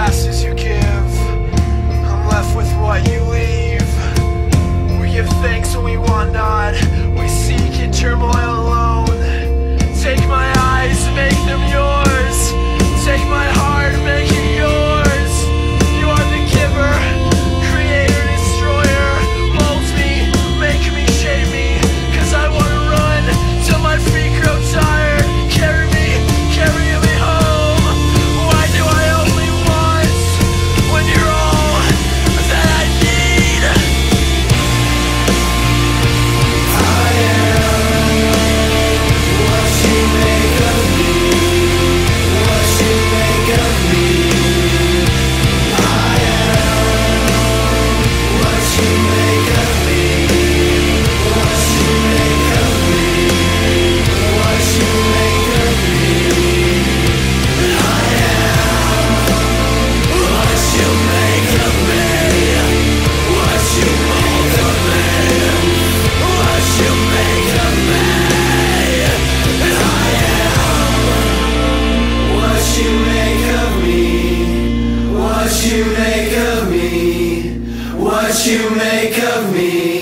fast as you give, I'm left with what you leave. We give thanks when we want not, we seek in turmoil alone. Take my eyes, make them yours. Take my heart, make it yours. You are the giver, creator, destroyer. Mold me, make me, shape me, 'cause I wanna run till my feet grow tired. Carry me home. Why do I only want when you're all that I need? I am what you make of me, what you make of me. I am what you make of me, what you make of me, what you make of me. I am what you make of me, what you mold of me, what you make of me. I am what you make of me, what you make of me, what you make of me.